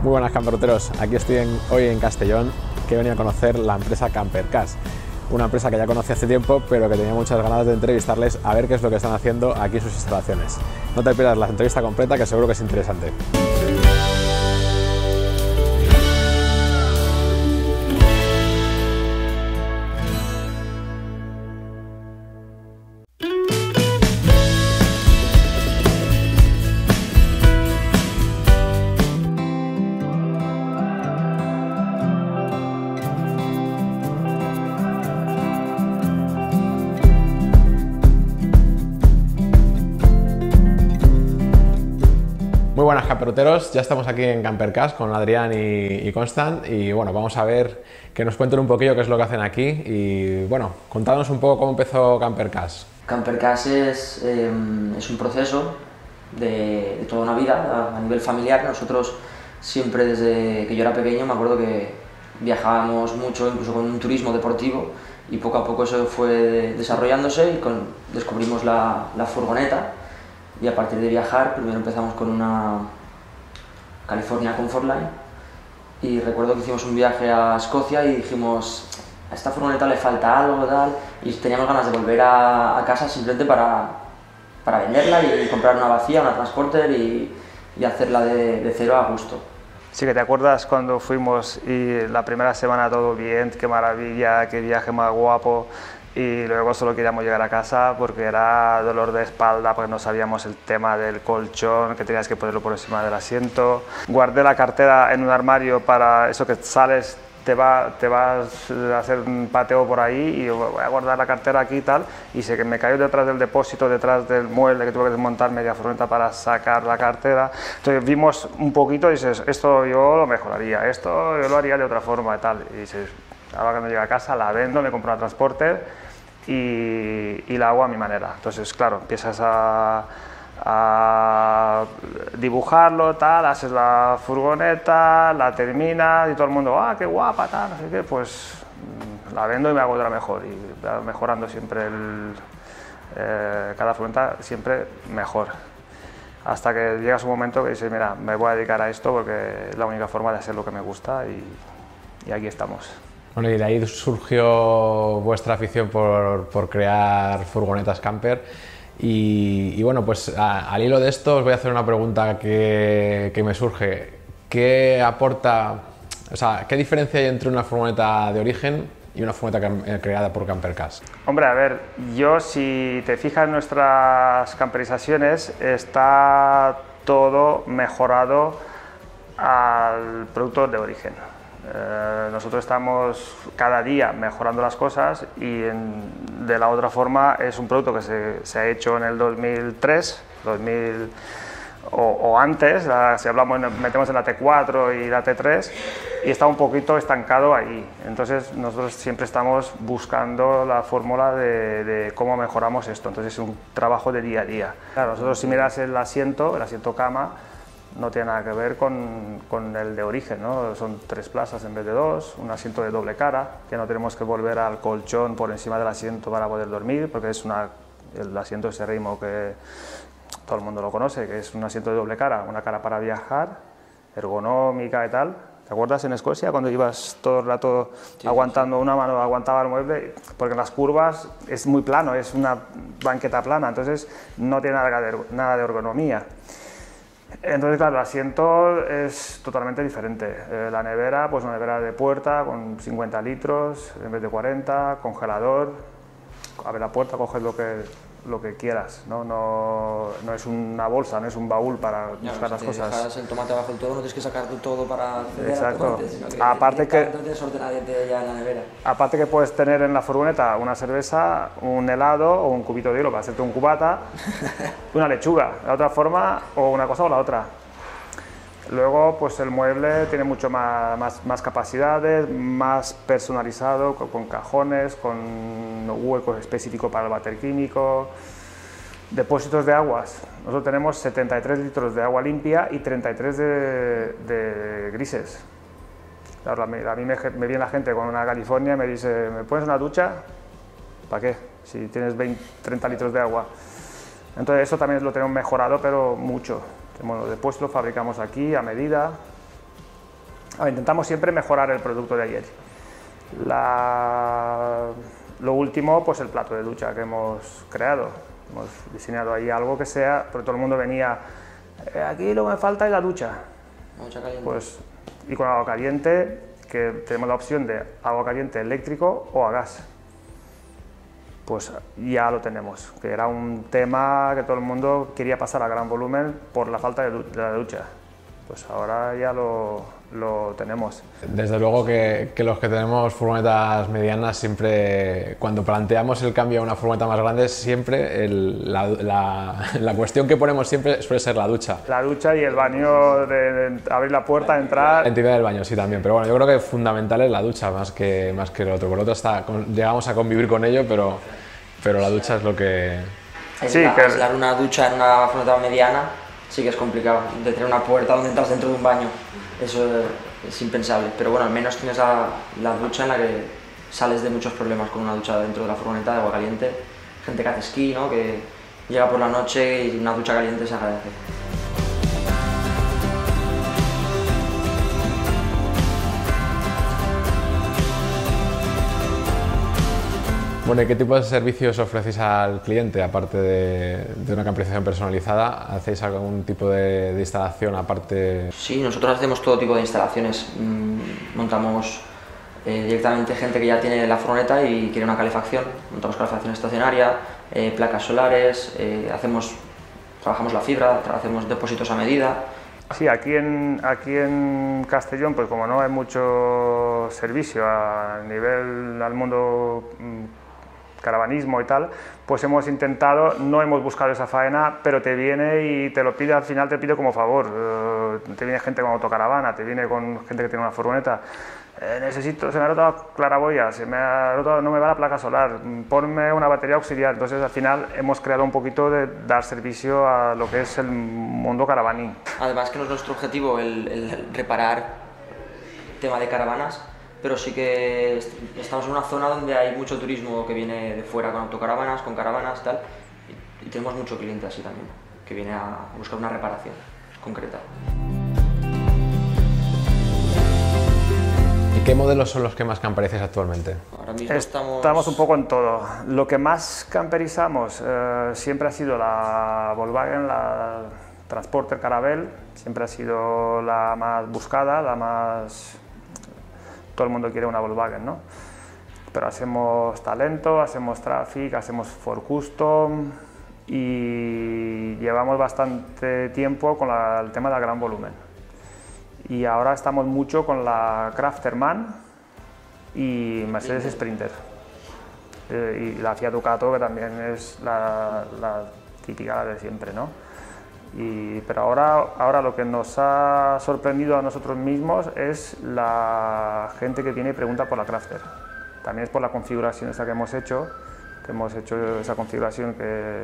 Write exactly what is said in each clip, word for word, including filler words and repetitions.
Muy buenas camperoteros, aquí estoy en, hoy en Castellón, que he venido a conocer la empresa Campercars, una empresa que ya conocí hace tiempo, pero que tenía muchas ganas de entrevistarles a ver qué es lo que están haciendo aquí en sus instalaciones. No te pierdas la entrevista completa, que seguro que es interesante. Muy buenas camperoteros, ya estamos aquí en Campercars con Adrián y, y Constant y bueno, vamos a ver que nos cuenten un poquillo qué es lo que hacen aquí y bueno, contadnos un poco cómo empezó Campercars. Campercars es, eh, es un proceso de, de toda una vida a, a nivel familiar. Nosotros siempre desde que yo era pequeño me acuerdo que viajábamos mucho, incluso con un turismo deportivo, y poco a poco eso fue desarrollándose y con, descubrimos la, la furgoneta. Y a partir de viajar, primero empezamos con una California Comfortline y recuerdo que hicimos un viaje a Escocia y dijimos, a esta furgoneta le falta algo, tal, y teníamos ganas de volver a, a casa simplemente para, para venderla y comprar una vacía, una Transporter y, y hacerla de, de cero a gusto. Sí, que te acuerdas cuando fuimos y la primera semana todo bien, qué maravilla, qué viaje más guapo. Y luego solo queríamos llegar a casa porque era dolor de espalda, porque no sabíamos el tema del colchón, que tenías que ponerlo por encima del asiento. Guardé la cartera en un armario para eso, que sales, te, va, te vas a hacer un pateo por ahí y voy a guardar la cartera aquí y tal, y sé que me cayó detrás del depósito, detrás del mueble, que tuve que desmontar media furgoneta para sacar la cartera. Entonces vimos un poquito y dices, esto yo lo mejoraría, esto yo lo haría de otra forma y tal. Y dices, ahora cuando llegue a casa la vendo, me compro una Transporter Y, y la hago a mi manera. Entonces, claro, empiezas a, a dibujarlo, tal, haces la furgoneta, la terminas y todo el mundo, ah, qué guapa, tal, no sé qué, pues la vendo y me hago otra mejor y va mejorando siempre el, eh, cada furgoneta siempre mejor. Hasta que llegas un momento que dices, mira, me voy a dedicar a esto porque es la única forma de hacer lo que me gusta y, y aquí estamos. Bueno, y de ahí surgió vuestra afición por, por crear furgonetas camper y, y bueno, pues a, al hilo de esto os voy a hacer una pregunta que, que me surge. ¿Qué aporta, o sea, qué diferencia hay entre una furgoneta de origen y una furgoneta creada por Campercars? Hombre, a ver, yo si te fijas en nuestras camperizaciones está todo mejorado al producto de origen. Eh, nosotros estamos cada día mejorando las cosas y en, de la otra forma es un producto que se, se ha hecho en el dos mil tres, dos mil, o, o antes, la, si hablamos, metemos en la T cuatro y la T tres y está un poquito estancado ahí. Entonces nosotros siempre estamos buscando la fórmula de, de cómo mejoramos esto, entonces es un trabajo de día a día. Claro, nosotros si miras el asiento, el asiento cama, no tiene nada que ver con, con el de origen, ¿no? Son tres plazas en vez de dos, un asiento de doble cara, que no tenemos que volver al colchón por encima del asiento para poder dormir, porque es una, el asiento ese ritmo que todo el mundo lo conoce, que es un asiento de doble cara, una cara para viajar, ergonómica y tal. ¿Te acuerdas en Escocia cuando ibas todo el rato sí, aguantando sí. Una mano, aguantaba el mueble? Porque en las curvas es muy plano, es una banqueta plana, entonces no tiene nada de, nada de ergonomía. Entonces, claro, el asiento es totalmente diferente. Eh, la nevera, pues una nevera de puerta con cincuenta litros en vez de cuarenta, congelador, abre la puerta, coges lo que, lo que quieras, ¿no? No, no es una bolsa, no es un baúl para ya, buscar si las te cosas. Dejas el tomate bajo el todo, no tienes que sacar todo para acceder Exacto. al tomate, sino que aparte que no tienes ordenadamente ya en la nevera. Aparte que puedes tener en la furgoneta una cerveza, un helado o un cubito de hielo para hacerte un cubata, una lechuga, de la otra forma, o una cosa o la otra. Luego, pues el mueble tiene mucho más, más, más capacidades, más personalizado, con, con cajones, con huecos específicos para el váter químico. Depósitos de aguas. Nosotros tenemos setenta y tres litros de agua limpia y treinta y tres de, de grises. Claro, a mí, a mí me, me viene la gente con una California y me dice, ¿me pones una ducha? ¿Para qué? Si tienes veinte, treinta litros de agua. Entonces eso también lo tenemos mejorado, pero mucho. Bueno, después lo fabricamos aquí a medida ver, intentamos siempre mejorar el producto de ayer. La, lo último, pues el plato de ducha que hemos creado. Hemos diseñado ahí algo que sea, porque todo el mundo venía, eh, aquí lo que me falta es la ducha. Ducha caliente. Pues, y con agua caliente, que tenemos la opción de agua caliente eléctrico o a gas. Pues ya lo tenemos, que era un tema que todo el mundo quería pasar a gran volumen por la falta de, du de la ducha. Pues ahora ya lo, lo tenemos. Desde luego que, que los que tenemos furgonetas medianas, siempre cuando planteamos el cambio a una furgoneta más grande, siempre el, la, la, la cuestión que ponemos siempre suele ser la ducha. La ducha y el baño, de, de abrir la puerta, entrar. La intimidad del baño, sí, también, pero bueno, yo creo que fundamental es la ducha más que, más que el otro. Por lo otro está, llegamos a convivir con ello, pero, pero la ducha es lo que... Sí, que... aislar una ducha en una furgoneta mediana sí que es complicado, de tener una puerta donde entras dentro de un baño, eso es impensable, pero bueno, al menos tienes la, la ducha en la que sales de muchos problemas con una ducha dentro de la furgoneta de agua caliente, gente que hace esquí, ¿no?, que llega por la noche y una ducha caliente se agradece. Bueno, ¿y qué tipo de servicios ofrecéis al cliente, aparte de, de una camperización personalizada? ¿Hacéis algún tipo de, de instalación aparte? Sí, nosotros hacemos todo tipo de instalaciones. Mm, montamos eh, directamente gente que ya tiene la furgoneta y quiere una calefacción. Montamos calefacción estacionaria, eh, placas solares, eh, hacemos, trabajamos la fibra, hacemos depósitos a medida. Sí, aquí en, aquí en Castellón, pues como no hay mucho servicio a nivel al mundo caravanismo y tal, pues hemos intentado, no hemos buscado esa faena, pero te viene y te lo pide, al final te pide como favor. Uh, te viene gente con autocaravana, te viene con gente que tiene una furgoneta. Eh, necesito, se me ha roto la claraboya, se me ha roto, no me va la placa solar, ponme una batería auxiliar. Entonces al final hemos creado un poquito de dar servicio a lo que es el mundo caravanín. Además que no es nuestro objetivo el, el reparar tema de caravanas, pero sí que estamos en una zona donde hay mucho turismo que viene de fuera con autocaravanas, con caravanas y tal, y tenemos mucho cliente así también, que viene a buscar una reparación concreta. ¿Y qué modelos son los que más camperizáis actualmente? Ahora mismo estamos... Estamos un poco en todo. Lo que más camperizamos eh, siempre ha sido la Volkswagen, la Transporter Caravelle, siempre ha sido la más buscada, la más... Todo el mundo quiere una Volkswagen, ¿no? Pero hacemos Talento, hacemos Traffic, hacemos Ford Custom y llevamos bastante tiempo con la, el tema del gran volumen. Y ahora estamos mucho con la Crafterman y Mercedes Sprinter. Eh, y la Fiat Ducato, que también es la, la típica de siempre, ¿no? Y, pero ahora, ahora lo que nos ha sorprendido a nosotros mismos es la gente que viene y pregunta por la Crafter. También es por la configuración esa que hemos hecho, que hemos hecho esa configuración que,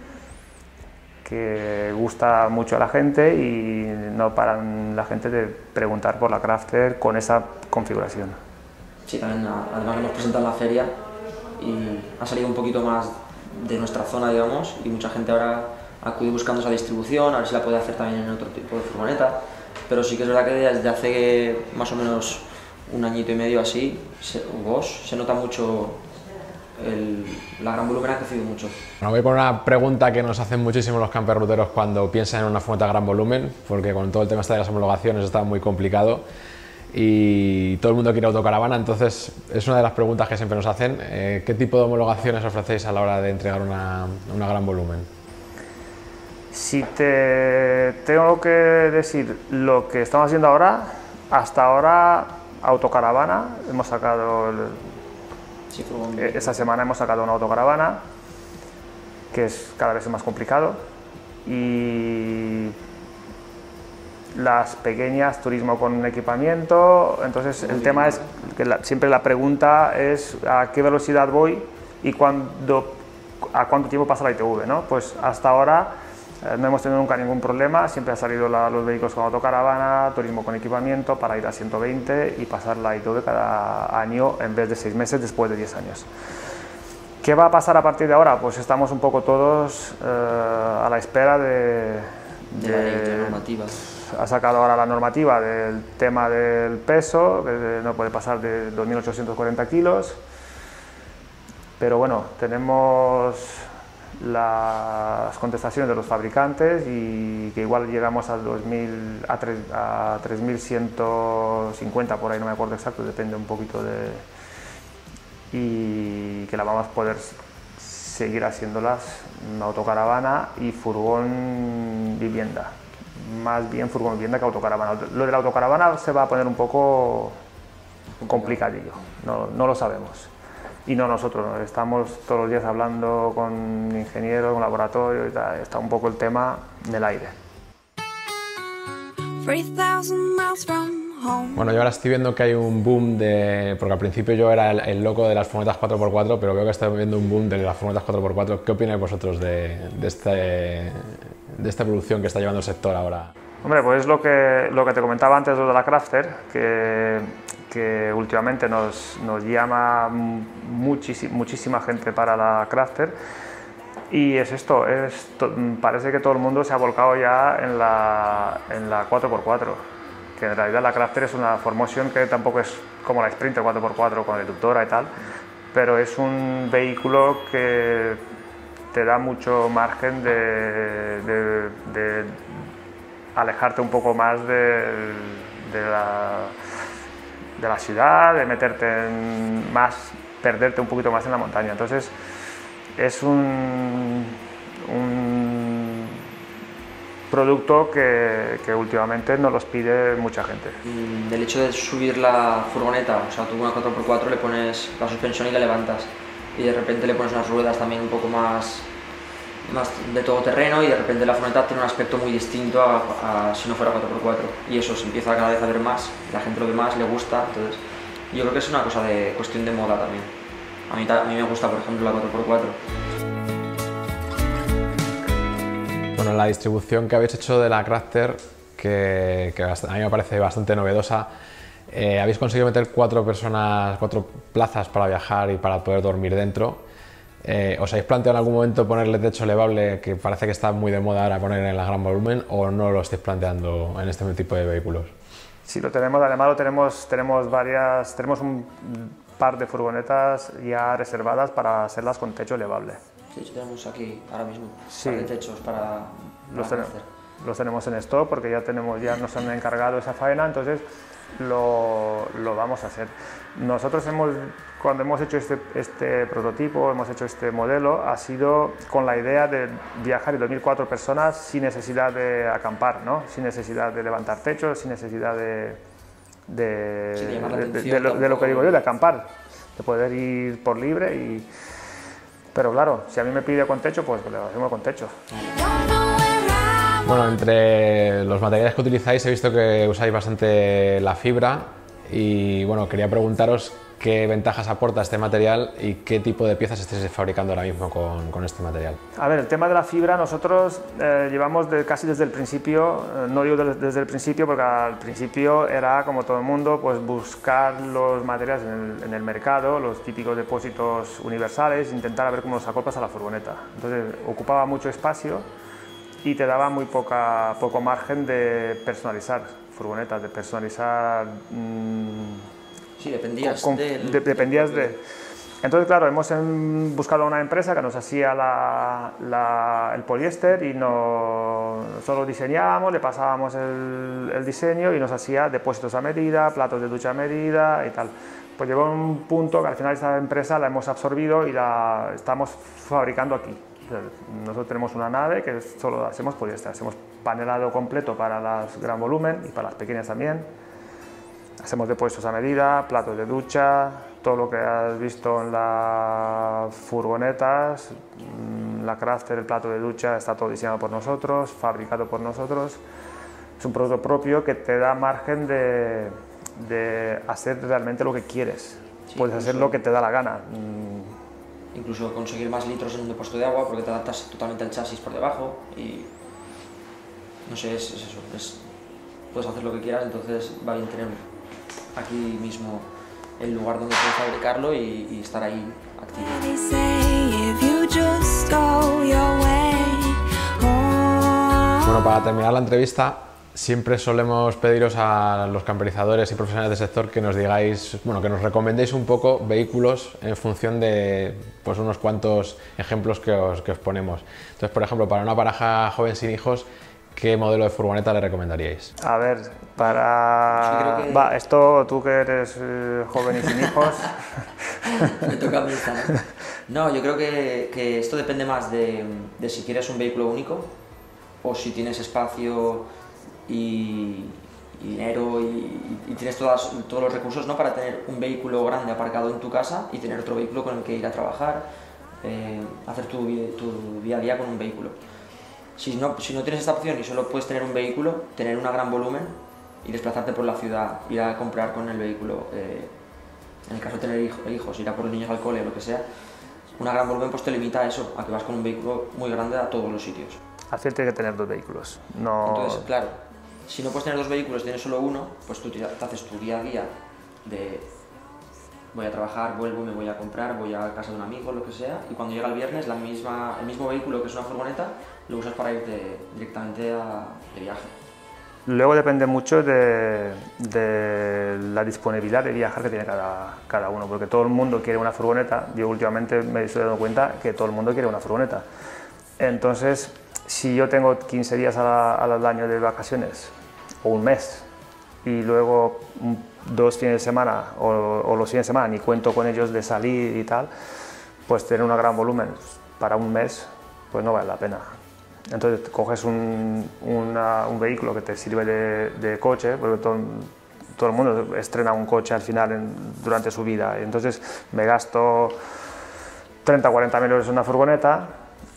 que gusta mucho a la gente y no paran la gente de preguntar por la Crafter con esa configuración. Sí, también además hemos presentado en la feria y ha salido un poquito más de nuestra zona, digamos, y mucha gente ahora acude buscando esa distribución, a ver si la puede hacer también en otro tipo de furgoneta, pero sí que es verdad que desde hace más o menos un añito y medio así, o dos, se nota mucho, el, la gran volumen ha crecido mucho. Bueno, voy con una pregunta que nos hacen muchísimo los camperruteros cuando piensan en una furgoneta de gran volumen, porque con todo el tema de las homologaciones está muy complicado y todo el mundo quiere autocaravana, entonces es una de las preguntas que siempre nos hacen. Eh, ¿Qué tipo de homologaciones ofrecéis a la hora de entregar una, una gran volumen? Si te tengo que decir lo que estamos haciendo ahora, hasta ahora autocaravana, hemos sacado, el, sí, un... esta semana hemos sacado una autocaravana, que es cada vez más complicado, y las pequeñas, turismo con equipamiento. Entonces el tema es que la, siempre la pregunta es a qué velocidad voy y cuándo, a cuánto tiempo pasa la I T V, ¿no? Pues hasta ahora no hemos tenido nunca ningún problema, siempre han salido la, los vehículos con autocaravana, turismo con equipamiento para ir a ciento veinte y pasar la I T V cada año en vez de seis meses después de diez años. ¿Qué va a pasar a partir de ahora? Pues estamos un poco todos eh, a la espera de, de, de la ley, de normativas. ha sacado ahora la normativa del tema del peso, que no puede pasar de dos mil ochocientos cuarenta kilos, pero bueno, tenemos las contestaciones de los fabricantes y que igual llegamos a, dos mil, a, tres, a tres mil ciento cincuenta, por ahí no me acuerdo exacto, depende un poquito de... y que la vamos a poder seguir haciéndolas autocaravana y furgón vivienda, más bien furgón vivienda que autocaravana. Lo de la autocaravana se va a poner un poco complicadillo, no, no lo sabemos. Y no nosotros, estamos todos los días hablando con ingenieros, con laboratorio y tal, está un poco el tema en el aire. Bueno, yo ahora estoy viendo que hay un boom de... porque al principio yo era el, el loco de las furgonetas cuatro por cuatro, pero veo que está viendo un boom de las furgonetas cuatro por cuatro. ¿Qué opináis vosotros de, de, este, de esta evolución que está llevando el sector ahora? Hombre, pues lo que, lo que te comentaba antes de la Crafter, que, que últimamente nos, nos llama muchísima, muchísima gente para la Crafter, y es esto, es, parece que todo el mundo se ha volcado ya en la, en la cuatro por cuatro, que en realidad la Crafter es una Formotion que tampoco es como la Sprinter cuatro por cuatro con reductora y tal, pero es un vehículo que te da mucho margen de, de, de alejarte un poco más de, de, la, de la ciudad, de meterte en más, perderte un poquito más en la montaña. Entonces es un, un producto que, que últimamente nos los pide mucha gente. Del hecho de subir la furgoneta, o sea, tú una cuatro por cuatro le pones la suspensión y la levantas, y de repente le pones unas ruedas también un poco más más de todoterreno, y de repente la furgoneta tiene un aspecto muy distinto a, a si no fuera cuatro por cuatro, y eso se empieza cada vez a ver más, la gente lo ve más, le gusta. Entonces yo creo que es una cosa de cuestión de moda también. A mí, a mí me gusta, por ejemplo, la cuatro por cuatro. Bueno, la distribución que habéis hecho de la Crafter, que, que a mí me parece bastante novedosa, eh, habéis conseguido meter cuatro personas, cuatro plazas para viajar y para poder dormir dentro. Eh, ¿Os habéis planteado en algún momento ponerle techo elevable, que parece que está muy de moda ahora poner en el gran volumen, o no lo estáis planteando en este tipo de vehículos? Sí, lo tenemos, además lo tenemos, tenemos varias, tenemos un par de furgonetas ya reservadas para hacerlas con techo elevable. Sí, tenemos aquí ahora mismo sí. un par de techos para, los, para ten, los tenemos en stock porque ya, tenemos, ya nos han encargado esa faena, entonces lo, lo vamos a hacer. Nosotros hemos, cuando hemos hecho este, este prototipo, hemos hecho este modelo, ha sido con la idea de viajar y dormir cuatro personas sin necesidad de acampar, ¿no? Sin necesidad de levantar techos, sin necesidad de, de, sí, de, de, de, de, lo, de lo que digo yo, de acampar, de poder ir por libre. Y, pero claro, si a mí me pide con techo, pues lo hacemos con techo. Bueno, entre los materiales que utilizáis he visto que usáis bastante la fibra, y bueno, quería preguntaros qué ventajas aporta este material y qué tipo de piezas estáis fabricando ahora mismo con, con este material. A ver, el tema de la fibra nosotros eh, llevamos de, casi desde el principio, eh, no digo de, desde el principio porque al principio era como todo el mundo, pues buscar los materiales en el, en el mercado, los típicos depósitos universales, intentar a ver cómo los acoplas a la furgoneta. Entonces ocupaba mucho espacio y te daba muy poca, poco margen de personalizar furgonetas, de personalizar... Mmm, sí, dependías con, de... de dependías de... Entonces, claro, hemos en, buscado una empresa que nos hacía la, la, el poliéster y no, nosotros lo diseñábamos, le pasábamos el, el diseño y nos hacía depósitos a medida, platos de ducha a medida y tal. Pues llegó un punto que al final esta empresa la hemos absorbido y la estamos fabricando aquí. Nosotros tenemos una nave que solo hacemos poliéster, hacemos panelado completo para las gran volumen y para las pequeñas también. Hacemos depósitos a medida, platos de ducha, todo lo que has visto en las furgonetas, la Crafter, el plato de ducha, está todo diseñado por nosotros, fabricado por nosotros. Es un producto propio que te da margen de, de hacer realmente lo que quieres. Sí, puedes hacer lo que te da la gana. Incluso conseguir más litros en un depósito de agua porque te adaptas totalmente al chasis por debajo y no sé, es, es eso, es, puedes hacer lo que quieras, entonces va bien tener aquí mismo el lugar donde puedes fabricarlo y, y estar ahí activo. Bueno, para terminar la entrevista siempre solemos pediros a los camperizadores y profesionales del sector que nos digáis, bueno, que nos recomendéis un poco vehículos en función de pues, unos cuantos ejemplos que os, que os ponemos. Entonces, por ejemplo, para una pareja joven sin hijos, ¿qué modelo de furgoneta le recomendaríais? A ver, para... Sí, que... Va, esto tú que eres eh, joven y sin hijos... Me toca a mí esta, ¿no? No, yo creo que, que esto depende más de, de si quieres un vehículo único o si tienes espacio y, y dinero y, y tienes todas, todos los recursos, ¿no?, para tener un vehículo grande aparcado en tu casa y tener otro vehículo con el que ir a trabajar, eh, hacer tu, tu día a día con un vehículo. Si no, si no tienes esta opción y solo puedes tener un vehículo, tener un gran volumen y desplazarte por la ciudad, ir a comprar con el vehículo, eh, en el caso de tener hijo, hijos, ir a por los niños al cole o lo que sea, una gran volumen pues te limita a eso, a que vas con un vehículo muy grande a todos los sitios. Al final tienes que tener dos vehículos. No... Entonces, claro, si no puedes tener dos vehículos, tienes solo uno, pues tú te haces tu día a día de voy a trabajar, vuelvo, me voy a comprar, voy a casa de un amigo, lo que sea, y cuando llega el viernes, la misma, el mismo vehículo que es una furgoneta, lo usas para irte directamente a, de viaje. Luego depende mucho de, de la disponibilidad de viajar que tiene cada, cada uno, porque todo el mundo quiere una furgoneta. Yo últimamente me estoy dando cuenta que todo el mundo quiere una furgoneta. Entonces, si yo tengo quince días a la, al año de vacaciones, o un mes, y luego dos fines de semana, o, o los fines de semana, ni cuento con ellos de salir y tal, pues tener un gran volumen para un mes, pues no vale la pena. Entonces coges un, una, un vehículo que te sirve de, de coche, porque todo, todo el mundo estrena un coche al final en, durante su vida. Entonces me gasto treinta o cuarenta mil euros en una furgoneta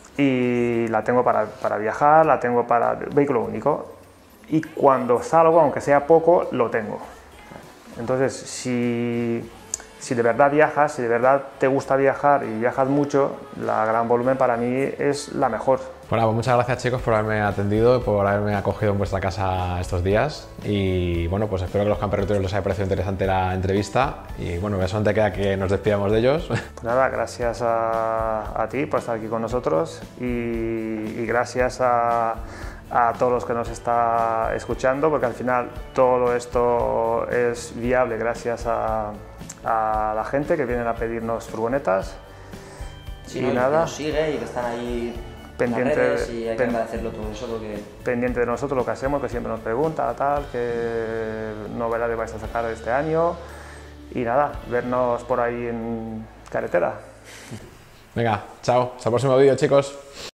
y la tengo para, para viajar, la tengo para vehículo único. Y cuando salgo, aunque sea poco, lo tengo. Entonces, si, si de verdad viajas, si de verdad te gusta viajar y viajas mucho, la gran volumen para mí es la mejor. Bueno, pues muchas gracias, chicos, por haberme atendido y por haberme acogido en vuestra casa estos días. Y bueno, pues espero que a los camperruteros les haya parecido interesante la entrevista. Y bueno, solamente queda que nos despidamos de ellos. Pues nada, gracias a, a ti por estar aquí con nosotros y, y gracias a, a todos los que nos está escuchando, porque al final todo esto es viable gracias a, a la gente que vienen a pedirnos furgonetas. Sí, y no, nada. Que nos sigue y que están ahí pendiente, redes y hay que pen, agradecerlo todo eso porque... pendiente de nosotros lo que hacemos, que siempre nos pregunta tal, qué novedades vais a sacar este año y nada, vernos por ahí en carretera. Venga, chao, hasta el próximo vídeo, chicos.